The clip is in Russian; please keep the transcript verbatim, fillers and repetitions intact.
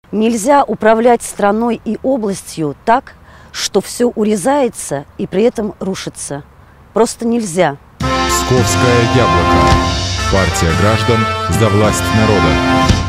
Нельзя управлять страной и областью так, что все урезается и при этом рушится. Просто нельзя. Псковское яблоко. Партия граждан за власть народа.